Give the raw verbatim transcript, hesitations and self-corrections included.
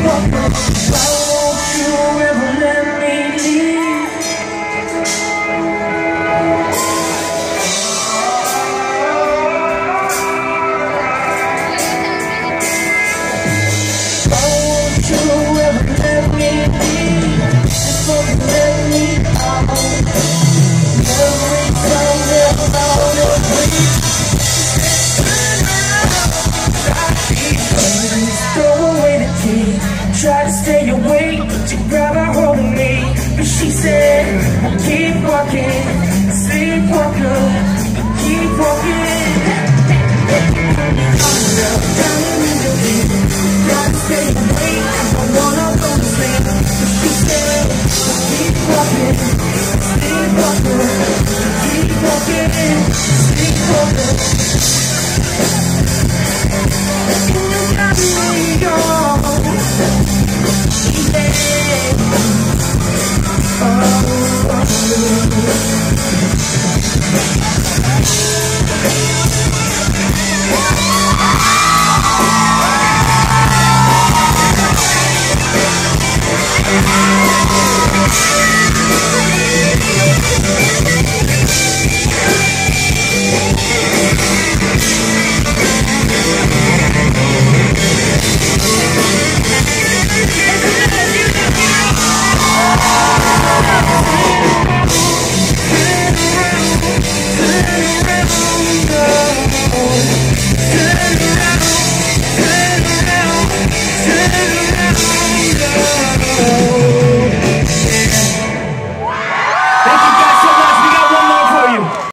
sleepwalker. Why won't you ever let me leave? Why won't you ever let me leave? Just won't let me out. Every time that I'm out of reach, throw away the key, try to stay awake, to grab a hold of me, but she said, I'll keep walking, sleepwalker, keep walking. I'm down in the deep, try to stay awake.